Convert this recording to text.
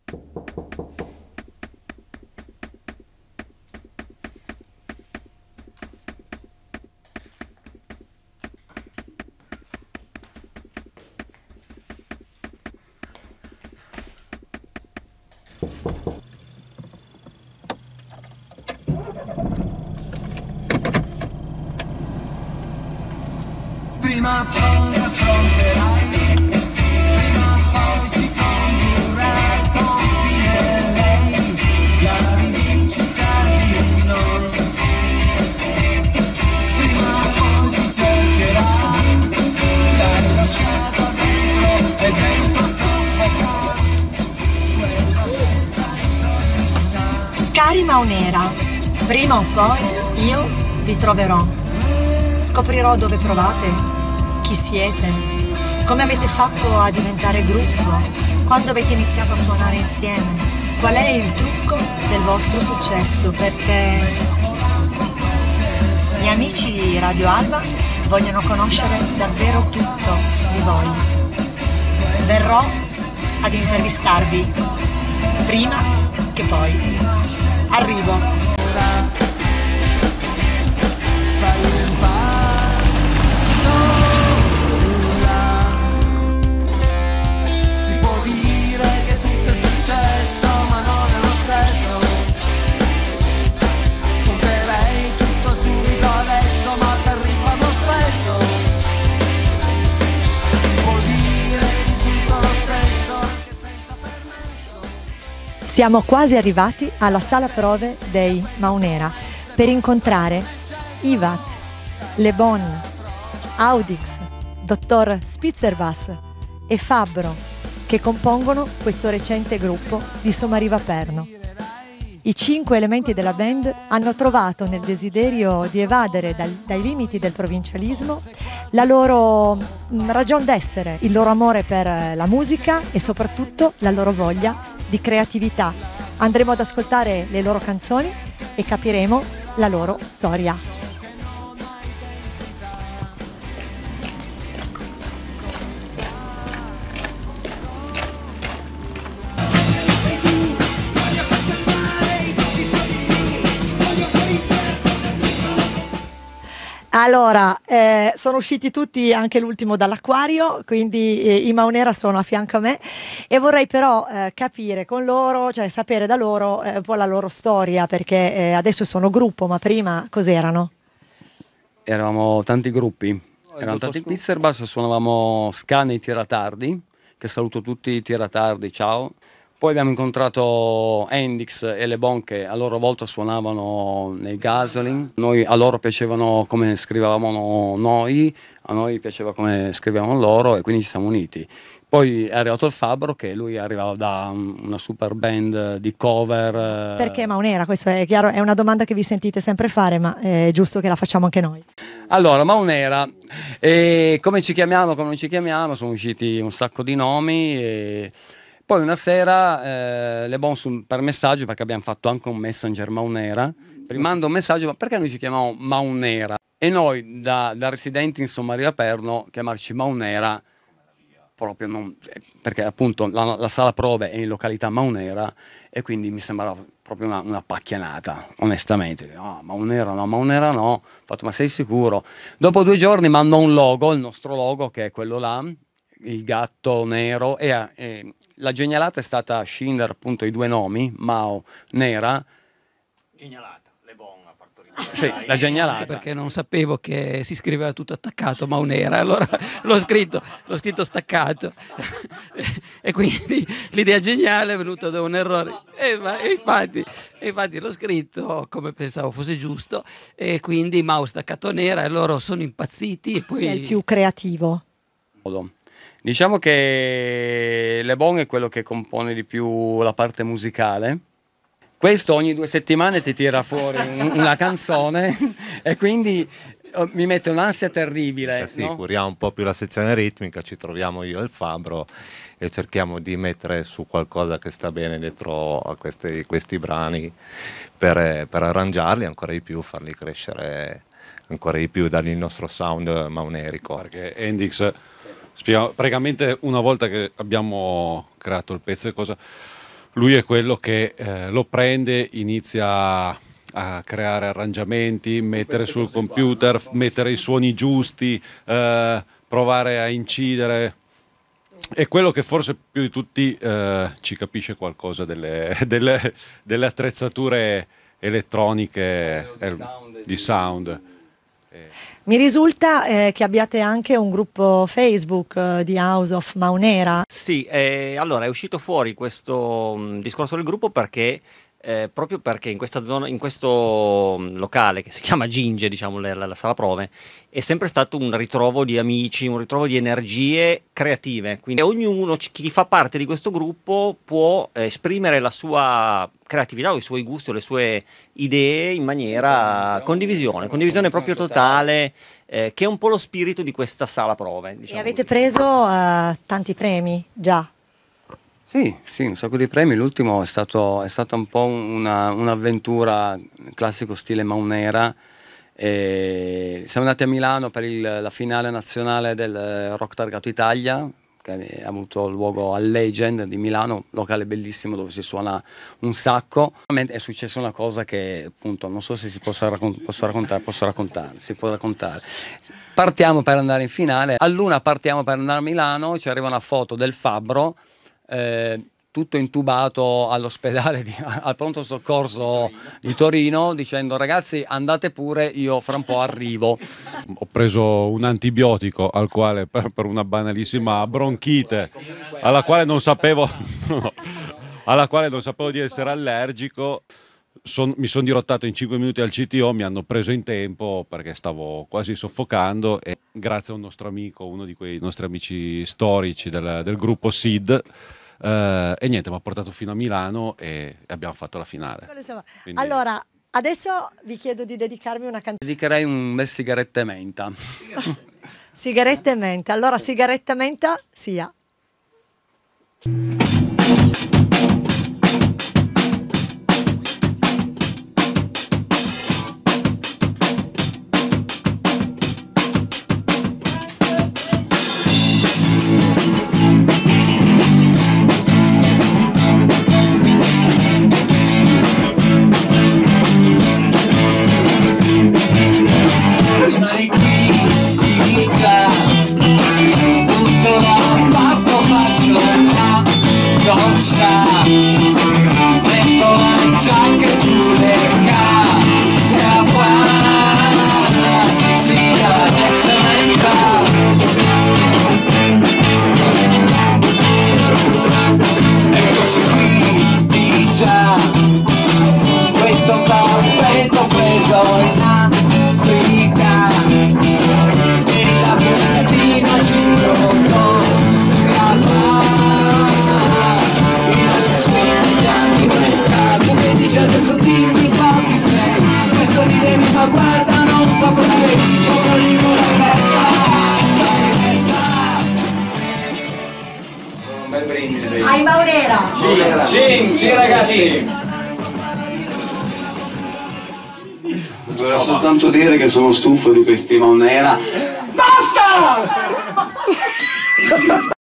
Prima o poi affronterai, prima o poi ci condurrà al confine lei, la rivincita di noi. Prima o poi ti cercherà, l'hai lasciata dentro e dentro soffoca quella scelta insolita. Cari Maunera, prima o poi io vi troverò. Scoprirò dove provate, chi siete, come avete fatto a diventare gruppo, quando avete iniziato a suonare insieme, qual è il trucco del vostro successo, perché gli amici di Radio Alba vogliono conoscere davvero tutto di voi. Verrò ad intervistarvi prima che poi. Arrivo. Siamo quasi arrivati alla sala prove dei Maunera per incontrare Ivat, Le Bon, Audix, Dottor Spitzerbass e Fabbro, che compongono questo recente gruppo di Somariva Perno. I 5 elementi della band hanno trovato nel desiderio di evadere dai limiti del provincialismo la loro ragion d'essere, il loro amore per la musica e soprattutto la loro voglia di creatività. Andremo ad ascoltare le loro canzoni e capiremo la loro storia. Allora, sono usciti tutti, anche l'ultimo dall'acquario, quindi i Maunera sono a fianco a me e vorrei però capire con loro, cioè sapere da loro un po' la loro storia, perché adesso sono gruppo, ma prima cos'erano? Eravamo tanti gruppi, erano tanti Spitzerbass, suonavamo ska nei Tiratardi, che saluto tutti i Tiratardi, ciao. Poi abbiamo incontrato Hendix e Le Bon, che a loro volta suonavano nei Gasoline. A loro piacevano come scrivevamo noi, a noi piaceva come scrivevano loro e quindi ci siamo uniti. Poi è arrivato il Fabbro, che lui arrivava da una super band di cover. Perché Maunera? Questo è chiaro, è una domanda che vi sentite sempre fare, ma è giusto che la facciamo anche noi. Allora, Maunera, come ci chiamiamo, come non ci chiamiamo, sono usciti un sacco di nomi. Poi una sera Le Bon per messaggio, perché abbiamo fatto anche un messenger Maunera, manda un messaggio: ma perché noi ci chiamiamo Maunera? E noi da residenti in Somariva Perno chiamarci Maunera proprio non, perché appunto la sala prove è in località Maunera e quindi mi sembrava proprio una pacchianata, onestamente. No, Maunera no, Maunera no. Ho fatto: ma sei sicuro? Dopo 2 giorni mandò un logo, il nostro logo, che è quello là, il gatto nero, e la genialata è stata scindere appunto i 2 nomi, Mao, Nera. Genialata, Le Bon ha partorito. Sì, la genialata. Perché non sapevo che si scriveva tutto attaccato, Maunera, allora l'ho scritto staccato. E quindi l'idea geniale è venuta da un errore. Infatti l'ho scritto come pensavo fosse giusto, e quindi Mao staccato Nera, e loro sono impazziti. E poi... Chi è il più creativo? Diciamo che Le Bon è quello che compone di più la parte musicale. Questo ogni 2 settimane ti tira fuori una canzone e quindi mi mette un'ansia terribile. Sì, no? Curiamo un po' più la sezione ritmica, ci troviamo io e il Fabbro e cerchiamo di mettere su qualcosa che sta bene dietro a questi brani per arrangiarli ancora di più, farli crescere ancora di più, dargli il nostro sound maunerico. Perché Hendix, praticamente una volta che abbiamo creato il pezzo e cosa, lui è quello che lo prende, inizia a creare arrangiamenti, mettere sul computer, mettere i suoni giusti, provare a incidere. È quello che forse più di tutti ci capisce qualcosa delle attrezzature elettroniche di sound. Mi risulta che abbiate anche un gruppo Facebook di House of Maunera. Sì, allora è uscito fuori questo discorso del gruppo perché proprio perché in questa zona, in questo locale che si chiama Ginge, diciamo la sala prove, è sempre stato un ritrovo di amici, un ritrovo di energie creative. Quindi ognuno, chi fa parte di questo gruppo, può esprimere la sua creatività o i suoi gusti o le sue idee in maniera condivisione proprio totale, che è un po' lo spirito di questa sala prove. E Diciamo avete così. preso tanti premi già. Sì, un sacco di premi. L'ultimo è stata un po' un'avventura classico stile Maunera. Siamo andati a Milano per la finale nazionale del Rock Targato Italia, che ha avuto luogo al Legend di Milano, locale bellissimo dove si suona un sacco. È successa una cosa che appunto non so se si posso raccontare, si può raccontare. Partiamo per andare in finale, all'una partiamo per andare a Milano, ci arriva una foto del fabbro, tutto intubato all'ospedale al pronto soccorso di Torino, dicendo: ragazzi, andate pure, io fra un po' arrivo. Ho preso un antibiotico al quale per una banalissima bronchite alla quale non sapevo di essere allergico. Mi sono dirottato in 5 minuti al CTO, mi hanno preso in tempo perché stavo quasi soffocando, e grazie a un nostro amico, uno di quei nostri amici storici del gruppo SID, e niente, mi ha portato fino a Milano e abbiamo fatto la finale. Quindi... Allora, adesso vi chiedo di dedicarmi una canzone. Dedicherei un bel sigaretta e menta. Sigaretta e menta. Allora, sigaretta e menta sia. Rimani qui, di già, tutto da pasto faccio la doccia, metto la giacca giù le case, sigaretta e menta. Eccoci qui, di già, questo tappeto preso in Africa, e la puntina ci fotografava i nostri sogni anni 30. Come dice adesso dimmi papi sei, questo ridemi ma guarda non saprei cosa dico la festa. Un bel brindisi. Ai Maunera! Sì, ragazzi! Volevo soltanto dire che sono stufo di questi Maunera. Basta!